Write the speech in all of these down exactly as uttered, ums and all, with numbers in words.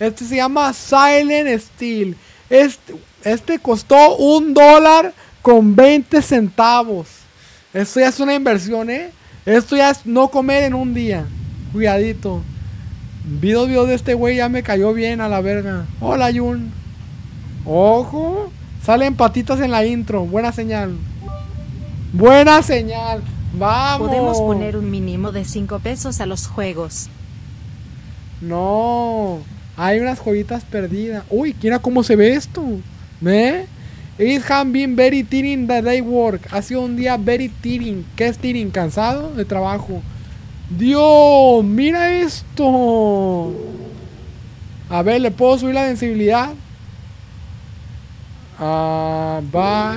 Este se llama Silent Steel. Este, este costó un dólar con veinte centavos. Esto ya es una inversión, ¿eh? Esto ya es no comer en un día. Cuidadito. Vi dos videos de este güey, ya me cayó bien a la verga. Hola, Jun. Ojo. Salen patitas en la intro. Buena señal. Buena señal. Vamos. Podemos poner un mínimo de cinco pesos a los juegos. No. Hay unas joyitas perdidas. Uy, mira cómo se ve esto. ¿Eh? It has been very tiring the day work. Ha sido un día very tiring. ¿Qué es tiring? Cansado de trabajo. Dios, mira esto. A ver, ¿le puedo subir la sensibilidad? Ah, va.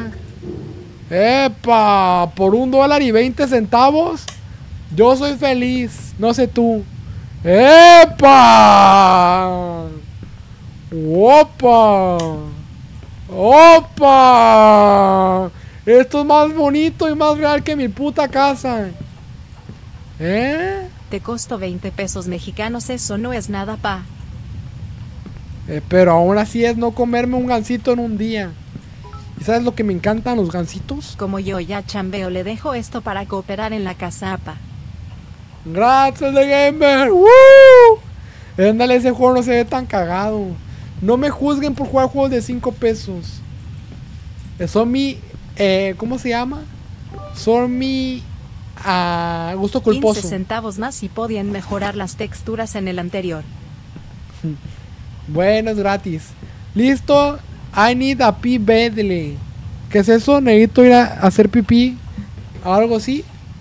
¡Epa! Por un dólar y veinte centavos. Yo soy feliz. No sé tú. ¡Epa! ¡Opa! ¡Opa! Esto es más bonito y más real que mi puta casa. ¿Eh? Te costó veinte pesos mexicanos, eso no es nada, pa. Eh, pero aún así es no comerme un gansito en un día. ¿Y sabes lo que me encantan los gansitos? Como yo ya chambeo, le dejo esto para cooperar en la casa, pa. Gracias de Gamer. ¡Woo! Ándale, ese juego no se ve tan cagado. No me juzguen por jugar juegos de cinco pesos. Son mi... Eh, ¿Cómo se llama? Son mi... Uh, gusto culposo. quince centavos más y podían mejorar las texturas en el anterior. Bueno, es gratis. Listo. I need a pee badly. ¿Qué es eso? Necesito ir a hacer pipí. Algo así.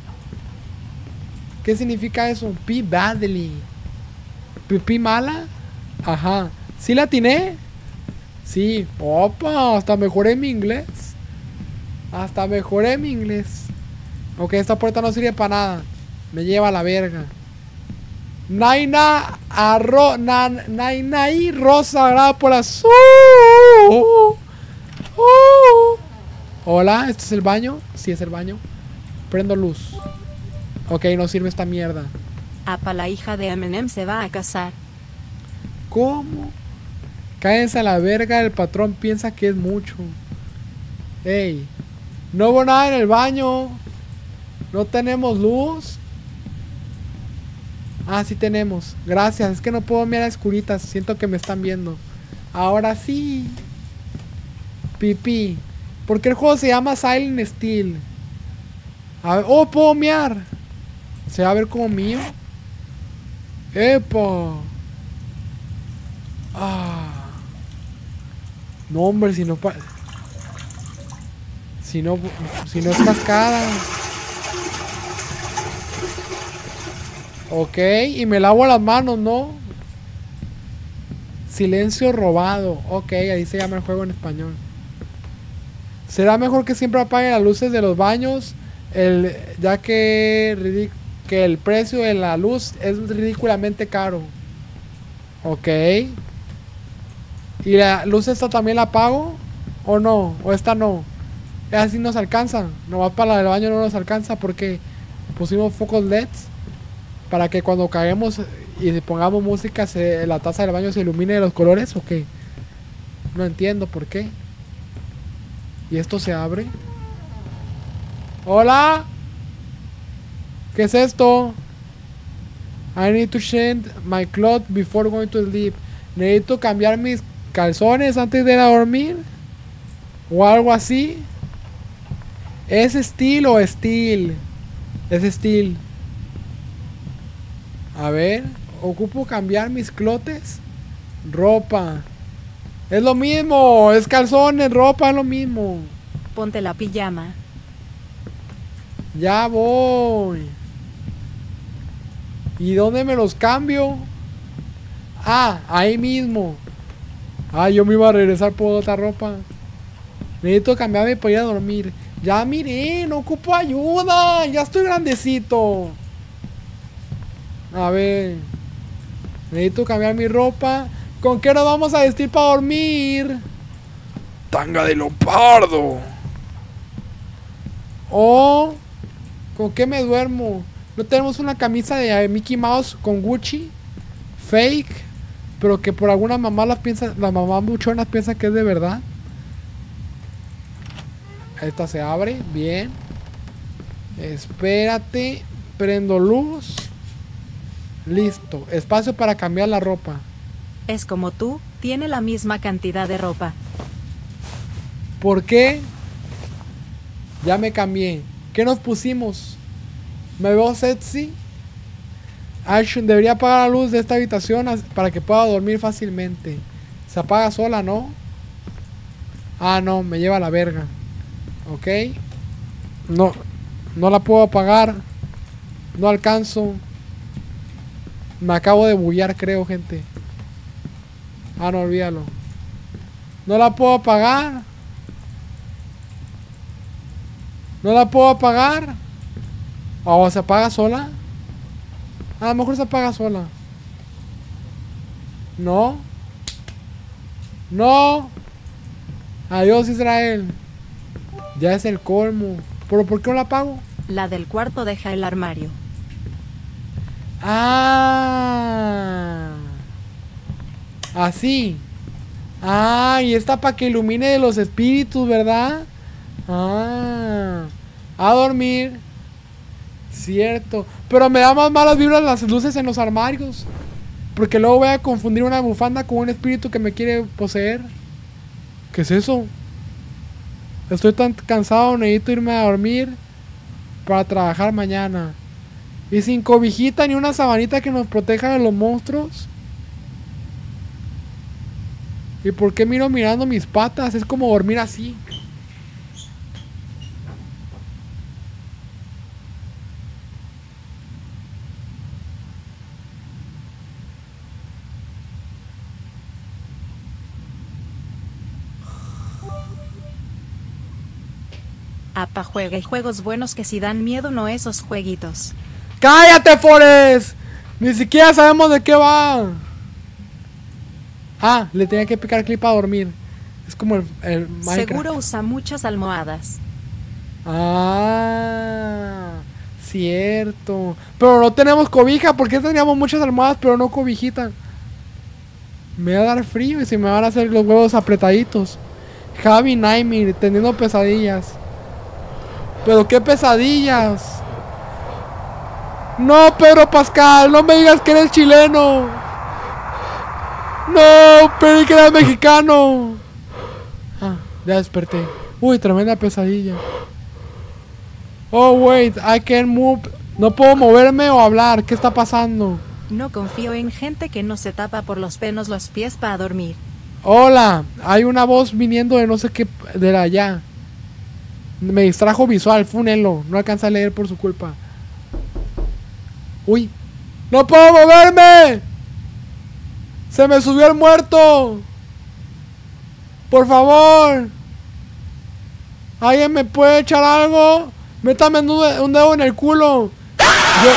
¿Qué significa eso? Pee badly. ¿Pipí mala? Ajá. ¿Sí la atiné? Sí. Opa, hasta mejoré mi inglés. Hasta mejoré mi inglés. Ok, esta puerta no sirve para nada. Me lleva a la verga. Naina arro, nan, Naina y rosa grabada por azul. Uh. Hola, ¿este es el baño? Sí, es el baño. Prendo luz. Ok, no sirve esta mierda. Apa, la hija de Eminem se va a casar. ¿Cómo? Cállense a la verga, el patrón piensa que es mucho. Ey, no hubo nada en el baño. No tenemos luz. Ah, sí tenemos. Gracias, es que no puedo mirar a escuritas. Siento que me están viendo. Ahora sí. Pipí. ¿Por qué el juego se llama Silent Steel? A ver, oh, puedo mear. ¿Se va a ver como mío? ¡Epa! Ah. No, hombre, si no pa Si no Si no es cascada. Ok, y me lavo las manos, ¿no? Silencio robado. Ok, ahí se llama el juego en español. Será mejor que siempre apague las luces de los baños, el, ya que, que el precio de la luz es ridículamente caro. Ok. ¿Y la luz esta también la apago? ¿O no? ¿O esta no? Así nos alcanza. No va para la del baño, no nos alcanza porque pusimos focos L E Ds para que cuando caguemos y pongamos música se, la taza del baño se ilumine de los colores. ¿O qué? No entiendo por qué. ¿Y esto se abre? ¡Hola! ¿Qué es esto? I need to change my clothes before going to sleep. Necesito cambiar mis calzones antes de ir a dormir. O algo así. ¿Es Steel o Steel? Es Steel. A ver. Ocupo cambiar mis clotes. Ropa. Es lo mismo. Es calzones, ropa, es lo mismo. Ponte la pijama. Ya voy. ¿Y dónde me los cambio? Ah, ahí mismo. Ah, yo me iba a regresar por otra ropa. Necesito cambiarme para ir a dormir. Ya miré, no ocupo ayuda. Ya estoy grandecito. A ver. Necesito cambiar mi ropa. ¿Con qué nos vamos a vestir para dormir? Tanga de leopardo. O ¿con qué me duermo? ¿No tenemos una camisa de Mickey Mouse con Gucci? Fake. pero que por alguna mamá las piensa, la mamá buchonas piensa que es de verdad. Esta se abre, bien. Espérate, prendo luz. Listo, espacio para cambiar la ropa. Es como tú, tiene la misma cantidad de ropa. ¿Por qué? Ya me cambié. ¿Qué nos pusimos? ¿Me veo sexy? Action, debería apagar la luz de esta habitación para que pueda dormir fácilmente. Se apaga sola, ¿no? Ah, no, me lleva a la verga. Ok. No, no la puedo apagar. No alcanzo. Me acabo de bullar, creo, gente. Ah, no, olvídalo. No la puedo apagar. No la puedo apagar. ¿O se apaga sola? A lo mejor se apaga sola. No. No. Adiós, Israel. Ya es el colmo. ¿Pero por qué no la apago? La del cuarto deja el armario. Ah. Así. Ah, y está para que ilumine de los espíritus, ¿verdad? Ah. A dormir. Cierto. Pero me da más malas vibras las luces en los armarios. Porque luego voy a confundir una bufanda con un espíritu que me quiere poseer. ¿Qué es eso? Estoy tan cansado, necesito irme a dormir para trabajar mañana. Y sin cobijita ni una sabanita que nos proteja de los monstruos. ¿Y por qué miro mirando mis patas? Es como dormir así. Apa juega y juegos buenos que si dan miedo, no esos jueguitos. ¡Cállate, Forest! Ni siquiera sabemos de qué va. Ah, le tenía que picar clip para dormir. Es como el, el Minecraft. Seguro usa muchas almohadas. Ah, cierto. Pero no tenemos cobija. ¿Por qué teníamos muchas almohadas pero no cobijita? Me va a dar frío y se me van a hacer los huevos apretaditos. Javi Naimir, teniendo pesadillas. Pero qué pesadillas. No, Pedro Pascal, no me digas que eres chileno. No, pero que eres mexicano. Ah, ya desperté. Uy, tremenda pesadilla. Oh, wait, I can't move. No puedo moverme o hablar. ¿Qué está pasando? No confío en gente que no se tapa por los pelos los pies para dormir. Hola, hay una voz viniendo de no sé qué, de allá. Me distrajo visual, fue un elo. No alcanza a leer por su culpa. Uy, ¡no puedo moverme! ¡Se me subió el muerto! ¡Por favor! ¿Alguien me puede echar algo? Métame un dedo en el culo. Yo...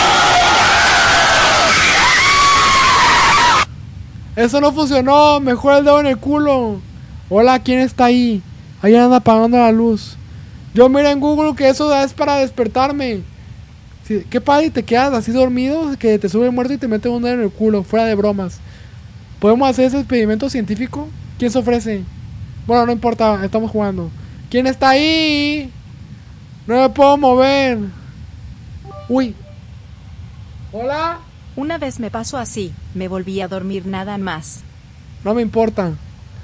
Eso no funcionó. Mejor el dedo en el culo. Hola, ¿quién está ahí? Ahí anda apagando la luz. Yo miré en Google que eso es para despertarme. Sí, ¿qué padre? ¿Te quedas así dormido? Que te sube el muerto y te mete un dedo en el culo. Fuera de bromas. ¿Podemos hacer ese experimento científico? ¿Quién se ofrece? Bueno, no importa, estamos jugando. ¿Quién está ahí? No me puedo mover. Uy. Hola. Una vez me pasó así, me volví a dormir nada más. No me importa.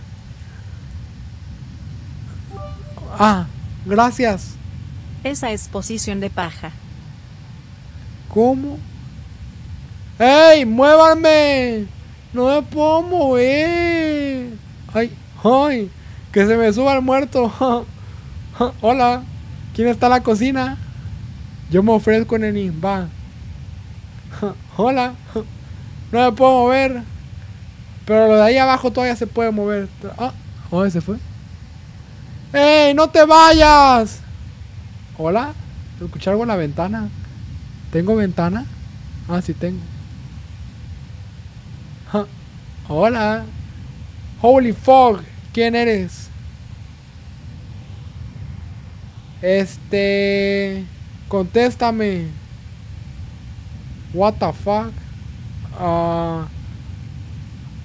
Ah, gracias. Esa es posición de paja. ¿Cómo? ¡Ey! ¡Muévanme! No me puedo mover. ¡Ay! ¡Ay! Que se me suba el muerto. Hola. ¿Quién está en la cocina? Yo me ofrezco, neni. Va. Hola. No me puedo mover. Pero lo de ahí abajo todavía se puede mover. Ah, ¿dónde se fue? ¡Ey! ¡No te vayas! Hola. ¿Escuché algo en la ventana? ¿Tengo ventana? Ah, sí tengo. Ja. Hola. Holy fuck. ¿Quién eres? Este... Contéstame. What the fuck. Uh,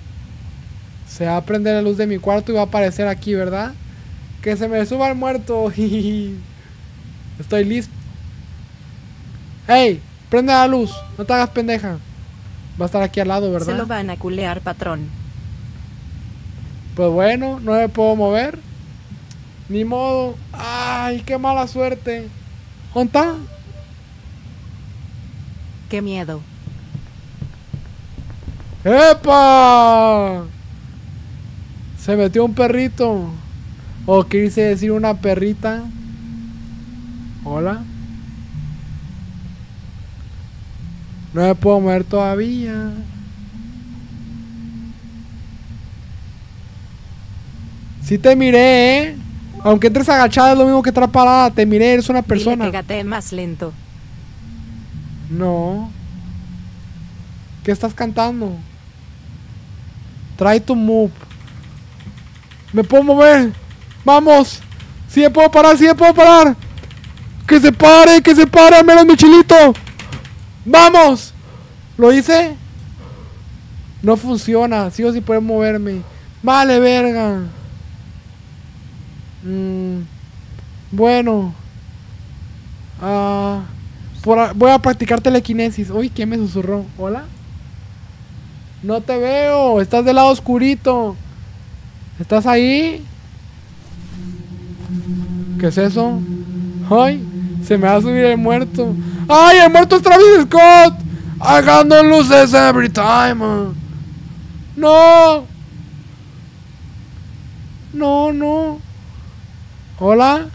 Se va a prender la luz de mi cuarto y va a aparecer aquí, ¿verdad? Que se me suba el muerto. Estoy listo. ¡Ey! Prende la luz. No te hagas pendeja. Va a estar aquí al lado, ¿verdad? Se lo van a culear, patrón. Pues bueno, no me puedo mover. Ni modo. ¡Ay, qué mala suerte! ¿Dónde está? Qué miedo. ¡Epa! Se metió un perrito. O quise decir una perrita. Hola. No me puedo mover todavía. Sí te miré, ¿eh? Aunque entres agachada es lo mismo que estar parada. Te miré, eres una persona. Dile que gatee más lento. No. ¿Qué estás cantando? Try to move. Me puedo mover. Vamos. Sí me puedo parar, sí me puedo parar. Que se pare, que se pare, al menos mi chilito. ¡Vamos! ¿Lo hice? No funciona. Sigo sin poder moverme. Vale, verga. Mm, bueno. Ah, por a- voy a practicar telequinesis. Uy, ¿quién me susurró? ¿Hola? No te veo. Estás del lado oscurito. ¿Estás ahí? ¿Qué es eso? ¡Ay! Se me va a subir el muerto. ¡Ay! ¡El muerto es Travis Scott! I got no luces every time. ¡No! No, no. ¿Hola?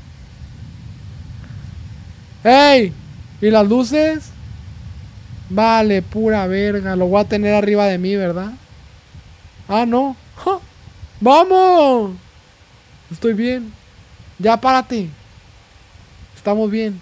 ¡Ey! ¿Y las luces? Vale, pura verga. Lo voy a tener arriba de mí, ¿verdad? Ah, no. ¡Ja! ¡Vamos! Estoy bien. Ya, párate. Estamos bien.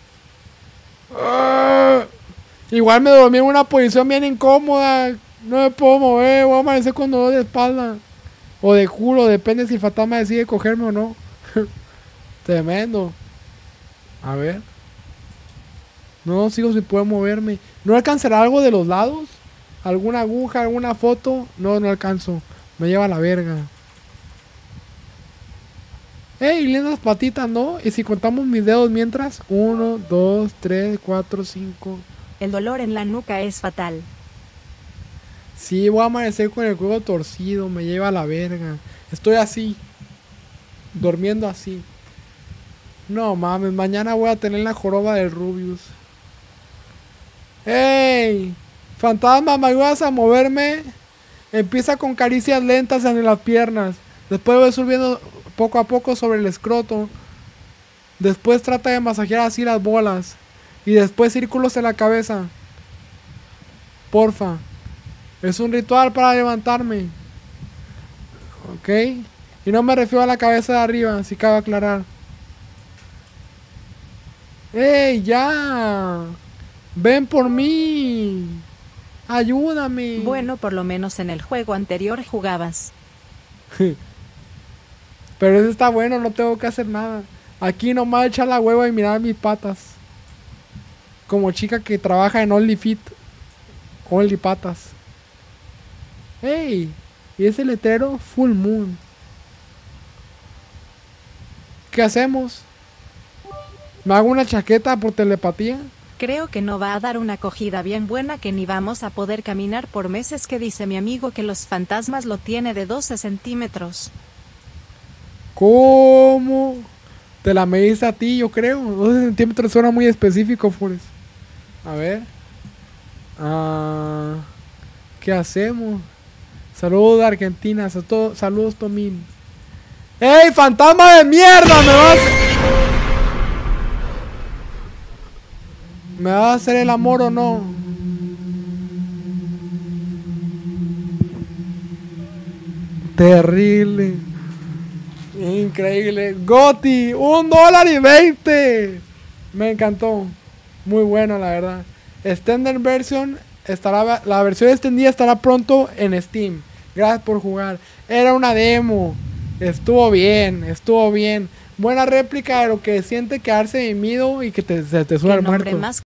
¡Ah! Igual me dormí en una posición bien incómoda. No me puedo mover. Voy a amanecer con dolor de espalda. O de culo. Depende si el fantasma decide cogerme o no. Tremendo. A ver. No, sigo sin poder moverme. ¿No alcanzará algo de los lados? ¿Alguna aguja? ¿Alguna foto? No, no alcanzo. Me lleva a la verga. Ey, lindas patitas, ¿no? Y si contamos mis dedos mientras. Uno, dos, tres, cuatro, cinco. El dolor en la nuca es fatal. Sí, voy a amanecer con el cuello torcido. Me lleva a la verga. Estoy así. Durmiendo así. No mames, mañana voy a tener la joroba del Rubius. ¡Ey! Fantasma, ¿me ayudas a moverme? Empieza con caricias lentas en las piernas. Después voy subiendo poco a poco sobre el escroto. Después trata de masajear así las bolas. Y después círculos en la cabeza. Porfa. Es un ritual para levantarme. Ok. Y no me refiero a la cabeza de arriba, si cabe aclarar. ¡Ey, ya! ¡Ven por mí! ¡Ayúdame! Bueno, por lo menos en el juego anterior jugabas. Pero ese está bueno, no tengo que hacer nada. Aquí nomás echar la hueva y mirar mis patas. Como chica que trabaja en OnlyFit. Only patas. ¡Ey! ¿Y ese letrero? Full Moon. ¿Qué hacemos? ¿Me hago una chaqueta por telepatía? Creo que no va a dar una acogida bien buena que ni vamos a poder caminar por meses, que dice mi amigo que los fantasmas lo tiene de doce centímetros. ¿Cómo? Te la mediste a ti, yo creo. doce centímetros suena muy específico, Forrest. A ver. Ah, ¿qué hacemos? Saludos de Argentina. Saludos, saludos Tomín. ¡Ey, fantasma de mierda! ¿Me vas? ¿Me vas a hacer el amor o no? Terrible. Increíble. Goti, un dólar y veinte. Me encantó. Muy bueno, la verdad. Extended version estará, la versión extendida estará pronto en Steam. Gracias por jugar. Era una demo. Estuvo bien, estuvo bien. Buena réplica de lo que siente quedarse dormido y que te, se te suba el Qué nombre muerto. más